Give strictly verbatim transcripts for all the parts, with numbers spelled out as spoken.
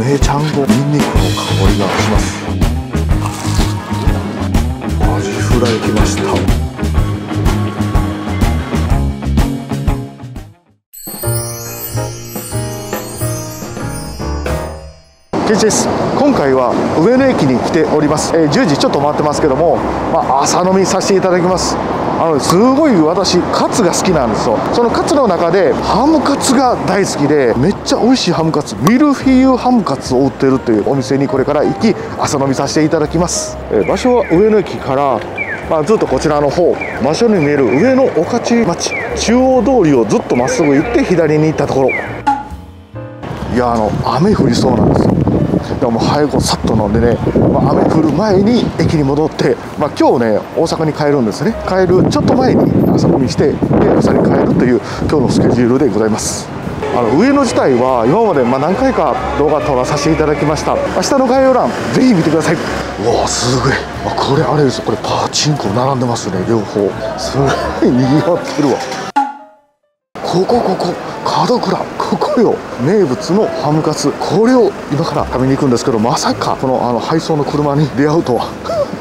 梅ちゃんごニンニクの香りがします。アジフライ来ました。ケンチです。今回は上野駅に来ております。えー、じゅうじちょっと回ってますけども、まあ、朝飲みさせていただきます。あのすごい私カツが好きなんですよ。そのカツの中でハムカツが大好きで、めっちゃ美味しいハムカツ、ミルフィーユハムカツを売ってるというお店にこれから行き朝飲みさせていただきます。えー、場所は上野駅から、まあ、ずっとこちらの方場所に見える上野御徒町中央通りをずっとまっすぐ行って左に行ったところ、いやあの雨降りそうなんですよ。でも早くさっと飲んでね、まあ、雨降る前に駅に戻って、まあ、今日ね大阪に帰るんですね。帰るちょっと前に朝飲みしてで朝に帰るという今日のスケジュールでございます。あの上野自体は今までまあ何回か動画撮らさせていただきました。明日の概要欄ぜひ見てください。うわすごい、あこれあれですよ、これパチンコ並んでますね、両方すごいにぎわってるわ。ここここ門倉、ここよ、名物のハムカツ、これを今から食べに行くんですけど、まさかこのあの配送の車に出会うとは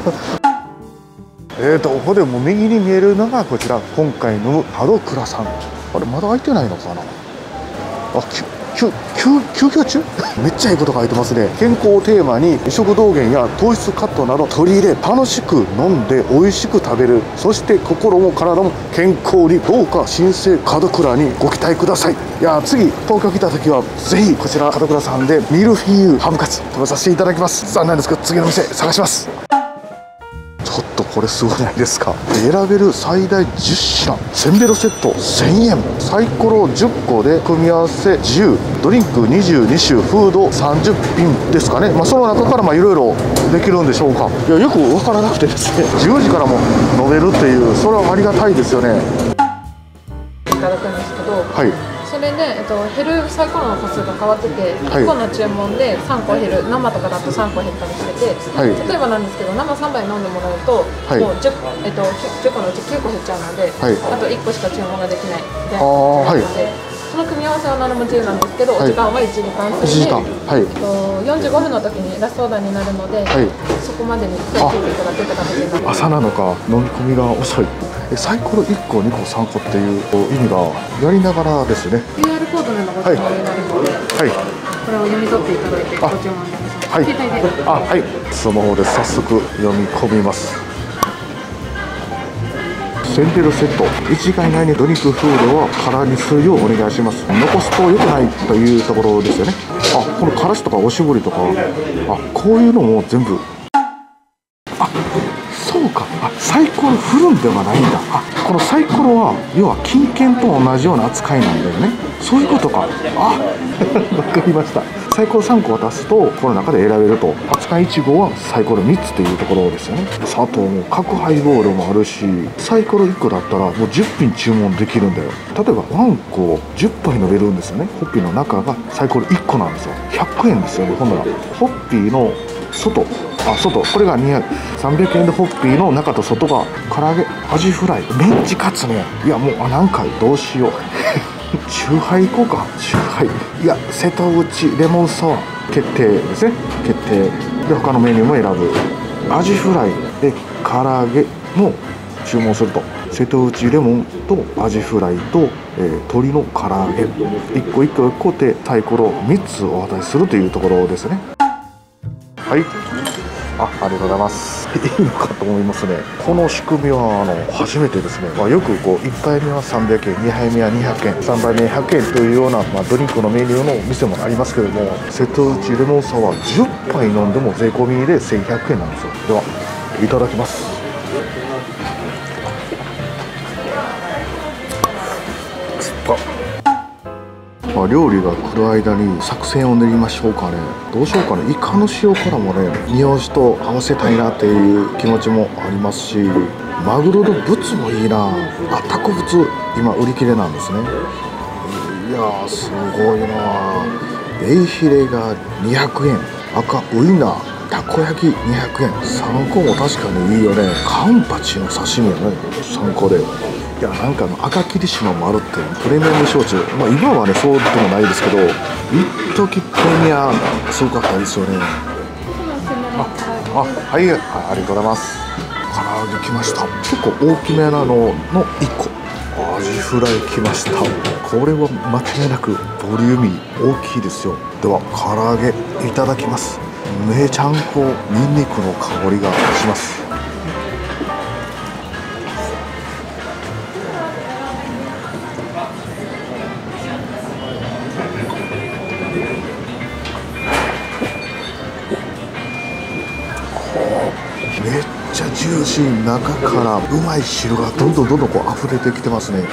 えーとここでもう右に見えるのがこちら今回の門倉さん。あれまだ開いてないのかな。あ休休休憩中めっちゃいいこと書いてますね。健康をテーマに食道源や糖質カットなど取り入れ、楽しく飲んで美味しく食べる、そして心も体も健康に、どうか新生門倉にご期待ください。いや次東京来た時はぜひこちら門倉さんでミルフィーユハムカツ食べさせていただきます。残念ですけど次の店探します。ちょっとこれすごくないですか。選べる最大じゅっしん、せんベロセットせんえん、サイコロじゅっこで組み合わせ自由、ドリンクにじゅうにしゅ、フードさんじゅっぴんですかね。まあ、その中からいろいろできるんでしょうか。いやよく分からなくてですね、じゅうじからも飲めるっていう、それはありがたいですよね。 いただくんですけど、 はい、 それで、えっと、減るサイコロの個数が変わってて、いっこの注文でさんこ減る、生とかだとさんこ減ったりしてて、はい、例えばなんですけど生さんばい飲んでもらうと、はい、もう 10, えっと、じゅっこのうちきゅうこ減っちゃうので、はい、あといっこしか注文ができないみたいな感じなので、はい、その組み合わせは何でも自由なんですけど、はい、お時間はいちじかん制で、はい、えっと、よんじゅうごふんの時にラストオーダーになるので、はい、そこまでに食べていただくって形になります。朝なのか飲み込みが遅い。サイコロいっこにこさんこっていう意味がやりながらですね。 キューアール コードのご注文になるので、はい、これを読み取っていただいてご注文お願いします。はい、携帯で、あ、はい、スマホで早速読み込みます。せんベロセットいちじかん以内にドリンクフードは空にするようお願いします。残すと良くないというところですよね。あ、このからしとかおしぼりとか、あ、こういうのも全部、あ、そうか、あ、サイコロ振るんではないんだ。あ、このサイコロは要は金券と同じような扱いなんだよね。そういうことか。あわかりました。サイコロさんこ渡すとこの中で選べると。扱いいち号はサイコロみっつというところですよね。砂糖も角ハイボールもあるし、サイコロいっこだったらもうじゅっぴん注文できるんだよ。例えばワンコじゅっぱい飲めるんですよね。ホッピーの中がサイコロいっこなんですよ。ひゃくえんですよね。ほんならホッピーの外、あ、外、これがにひゃく、さんびゃくえんでホッピーの中と外が唐揚げ、アジフライ、メンチカツね。いやもう、あ、何回どうしようチューハイ行こうか。チューハイ、いや瀬戸内レモンサワー決定ですね。決定で他のメニューも選ぶ。アジフライで唐揚げも注文すると、瀬戸内レモンとアジフライと、えー、鶏の唐揚げいっこいっこいっこでサイコロみっつお渡しするというところですね。はい、あ、ありがとうございます。いいのかと思いますね。この仕組みはあの初めてですね。まあ、よくこういっかいめはさんびゃくえん、にはいめはにひゃくえん、さんばいめひゃくえんというような、まあ、ドリンクのメニューの店もありますけれども、瀬戸内レモンサワーじゅっぱい飲んでも税込みでせんひゃくえんなんですよ。ではいただきます。まあ、料理が来る間に作戦を練りましょうかね。どうしようかね。イカの塩辛もね、日本酒と合わせたいなっていう気持ちもありますし、マグロのブツもいいな。あ、タコブツ今売り切れなんですね。いやーすごいな。エイヒレがにひゃくえん、赤ウインナー、たこ焼きにひゃくえん、さんこも確かにいいよね。カンパチの刺身よね、さんこで。 いや、なんかあの赤霧島もあるってプレミアム焼酎、まあ今はねそうでもないですけど、一時プレミアすごかったですよね。あ、あ、はい、あ、ありがとうございます。唐揚げ来ました。結構大きめなののいっこ。アジフライ来ました。これは間違いなくボリューミー大きいですよ。では唐揚げいただきます。めちゃんこニンニクの香りがします。めっちゃジューシー、中からうまい汁がどんどんどんどんこう溢れてきてますね。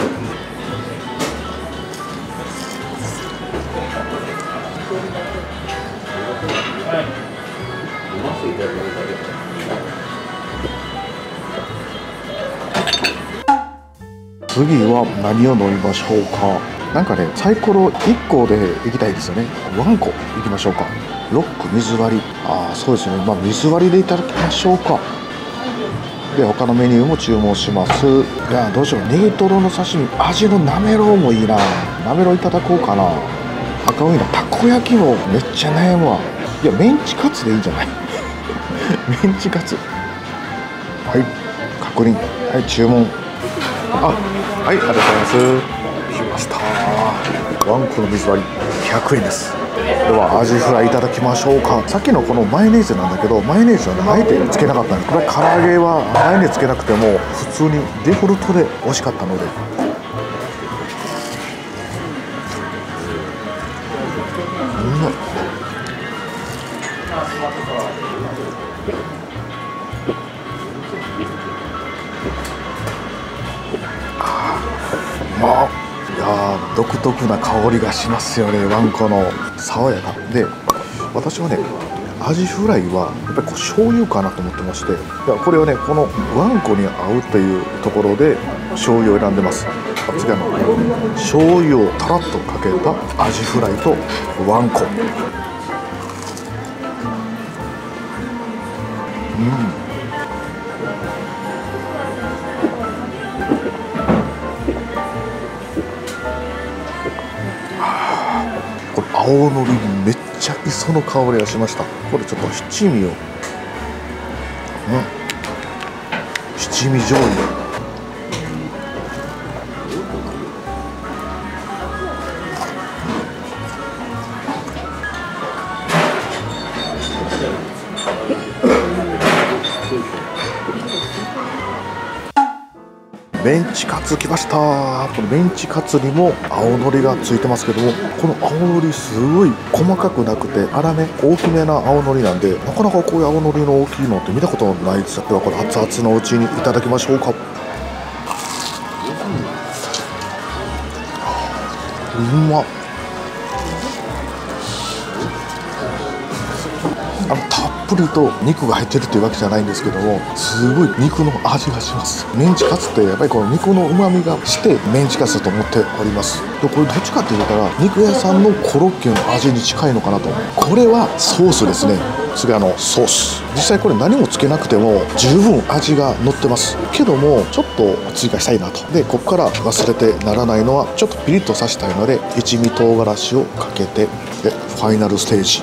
次は何を飲みましょうか。なんかね、サイコロいっこでいきたいですよね。ワンコいきましょうか。ロック水割り、ああそうですね、まあ水割りでいただきましょうか。で他のメニューも注文します。いやどうしよう、ネギトロの刺身、味のなめろうもいいな。なめろういただこうかな。赤ウインナー、たこ焼きもめっちゃ悩むわ。いやメンチカツでいいんじゃないメンチカツ、はい確認、はい注文、あ、はい、ありがとうございます。来ました。ワンコの水割りひゃくえんです。ではアジフライいただきましょうか。さっきのこのマヨネーズなんだけど、マヨネーズはねあえてつけなかったんです。これ唐揚げはマヨネーズつけなくても普通にデフォルトで美味しかったので、うん、まあ、いやー独特な香りがしますよね。ワンコの爽やかで、私はねアジフライはやっぱりこう醤油かなと思ってまして、いやこれはねこのワンコに合うというところで醤油を選んでます。次は醤油をたらっとかけたアジフライとワンコ、うん、これ青のりめっちゃ磯の香りがしました。これちょっと七味を、うん、七味醤油、メンチカツきました。このメンチカツにも青のりがついてますけども、この青のりすごい細かくなくて粗め大きめな青のりなんで、なかなかこういう青のりの大きいのって見たことないです。ではこれ熱々のうちにいただきましょうか。うまっ。あのたっぷりと肉が入ってるっていうわけじゃないんですけども、すごい肉の味がします。メンチカツってやっぱりこの肉のうまみがしてメンチカツだと思っております。でこれどっちかって言ったら肉屋さんのコロッケの味に近いのかなと。これはソースですね。次あのソース、実際これ何もつけなくても十分味が乗ってますけども、ちょっと追加したいなと。でここから忘れてならないのはちょっとピリッとさせたいので一味唐辛子をかけて、でファイナルステージ、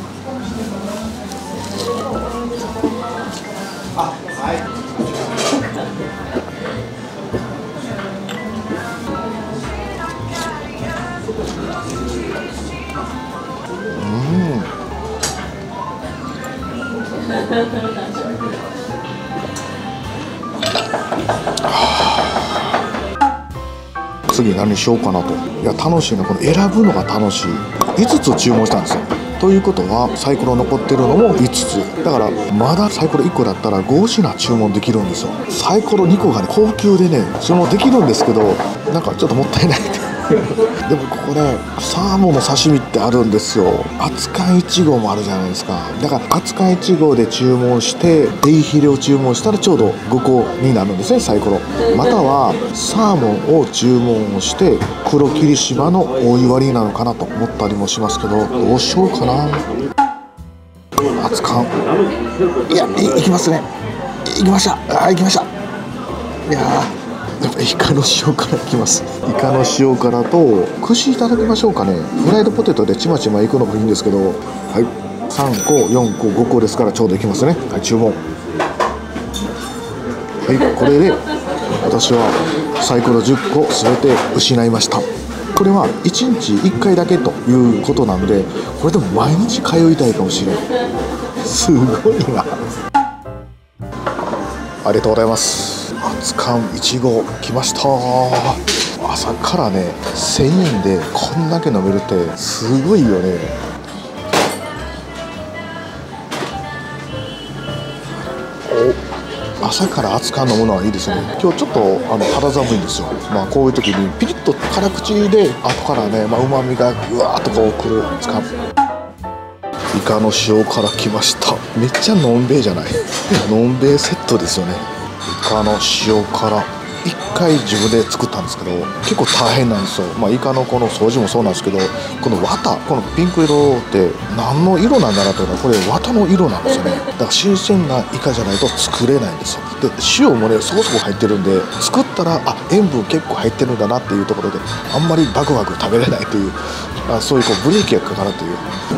次何しようかなと。いや楽しいな、この選ぶのが楽しい。いつつ注文したんですよ。ということはサイコロ残ってるのもいつつだから、まだサイコロいっこだったらご品注文できるんですよ。サイコロにこがね高級でね注文できるんですけど、なんかちょっともったいないでもここでサーモンの刺身ってあるんですよ。熱燗いちごうもあるじゃないですか。だから熱燗いちごうで注文してデイヒレを注文したらちょうどごこになるんですね、サイコロ。またはサーモンを注文して黒霧島のお湯割りなのかなと思ったりもしますけど、どうしようかな。熱燗、いや い, いきますね。いきました。あ、いきました。いややっぱイカの塩辛いきます。イカの塩辛と串いただきましょうかね。フライドポテトでちまちまいくのもいいんですけど、はい、さんこよんこごこですからちょうどいきますね。はい、注文。はい、これで私はサイコロじゅっこ全て失いました。これはいちにちいっかいだけということなので、これでも毎日通いたいかもしれない。すごいな。ありがとうございます。熱燗いちご来ました。朝からねせんえんでこんだけ飲めるってすごいよね。お、朝から熱燗飲むのはいいですね。今日ちょっとあの肌寒いんですよ。まあこういう時にピリッと辛口で後からね、まあ、旨味がぐわーっとこうくる熱燗。イカの塩辛来ました。めっちゃのんべいじゃないのんべいセットですよね。イカの塩辛いっかい自分で作ったんですけど結構大変なんですよ。まあイカのこの掃除もそうなんですけど、この綿、このピンク色って何の色なんだなというのはこれ綿の色なんですよね。だから新鮮なイカじゃないと作れないんですよ。で塩もねそこそこ入ってるんで、作ったらあ塩分結構入ってるんだなっていうところであんまりバクバク食べれないという、あそういうこうブレーキがかかるという。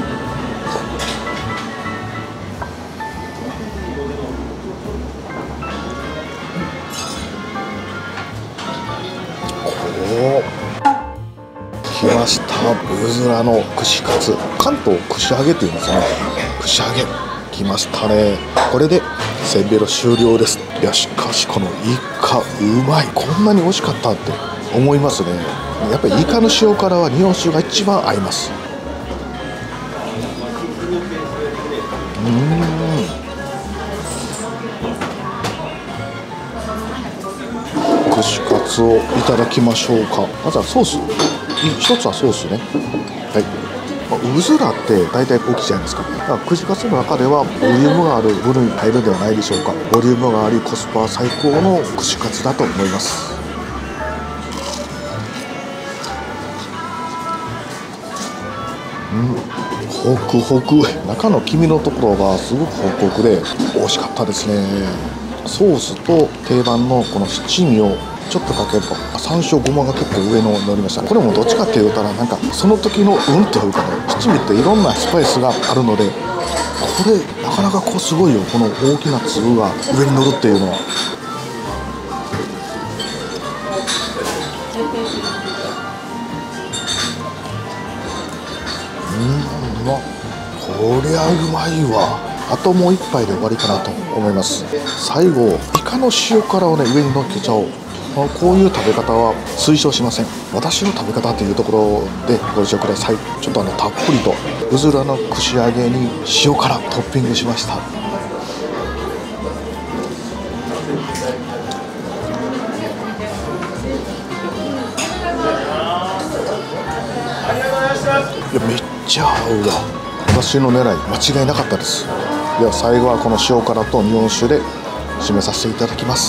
来ました。うずらの串カツ、関東串揚げって言いますね。串揚げ来ましたね。これでせんべろ終了です。いやしかしこのイカうまい。こんなに美味しかったって思いますね。やっぱりイカの塩辛は日本酒が一番合います。うーん、串カツをいただきましょうか。まずはソース一つはソースね。はい、うずらって大体大きいじゃないですか。だから串カツの中ではボリュームがある部類に入るんではないでしょうか。ボリュームがありコスパ最高の串カツだと思います。うん、ホクホク、中の黄身のところがすごくホクホクで美味しかったですね。ソースと定番のこの七味をちょっとかけると山椒ごまが結構上の乗りました。これもどっちかって言うたらなんかその時の運というかね、七味っていろんなスパイスがあるので、これなかなかこうすごいよ。この大きな粒が上に乗るっていうのは。うん、うまっ。こりゃうまいわ。あともう一杯で終わりかなと思います。最後イカの塩辛をね上に乗っけちゃおう。こういう食べ方は推奨しません。私の食べ方というところでご了承ください。ちょっとあのたっぷりとうずらの串揚げに塩辛トッピングしました。いやめっちゃ合うわ。私の狙い間違いなかったです。では最後はこの塩辛と日本酒で締めさせていただきます。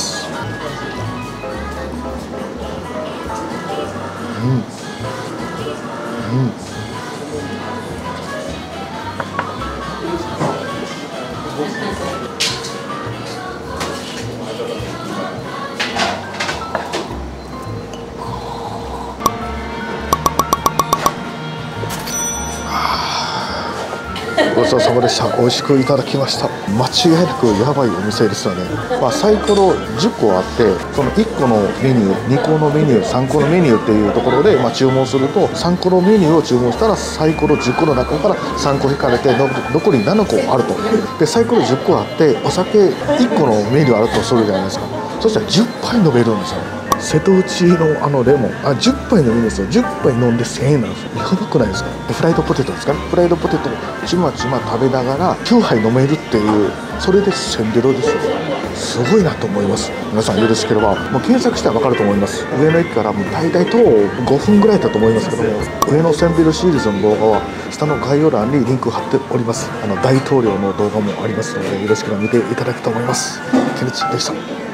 うん、うん、ごちそうさまでした。美味しくいただきました。間違いなくやばいお店ですよね。まあ、サイコロじゅっこあって、そのいっこのメニュー、にこのメニュー、さんこのメニューっていうところで、まあ、注文するとさんこのメニューを注文したらサイコロじゅっこの中からさんこ引かれての残りななこあると。でサイコロじゅっこあってお酒いっこのメニューあるとするじゃないですか。そしたらじゅっぱい飲めるんですよ。瀬戸内のあのレモンあじゅっぱい飲むんですよ。じゅっぱい飲んでせんえんなんですよ。やばくないですか。フライドポテトですかね。フライドポテトちまちま食べながらきゅうはい飲めるっていう、それでせんベロですよ。すごいなと思います。皆さんよろしければもう検索したら分かると思います。上野駅からもう大体徒歩ごふんぐらいだと思いますけども、上野せんベロシリーズの動画は下の概要欄にリンク貼っております。あの大統領の動画もありますのでよろしければ見ていただくと思います。ケルチでした。